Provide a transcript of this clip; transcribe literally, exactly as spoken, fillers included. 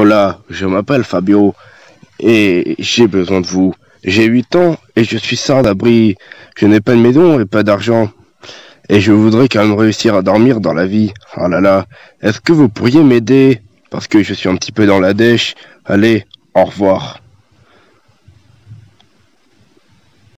Hola, je m'appelle Fabio et j'ai besoin de vous. J'ai huit ans et je suis sans abri. Je n'ai pas de maison et pas d'argent. Et je voudrais quand même réussir à dormir dans la vie. Oh là là, est-ce que vous pourriez m'aider? Parce que je suis un petit peu dans la dèche. Allez, au revoir.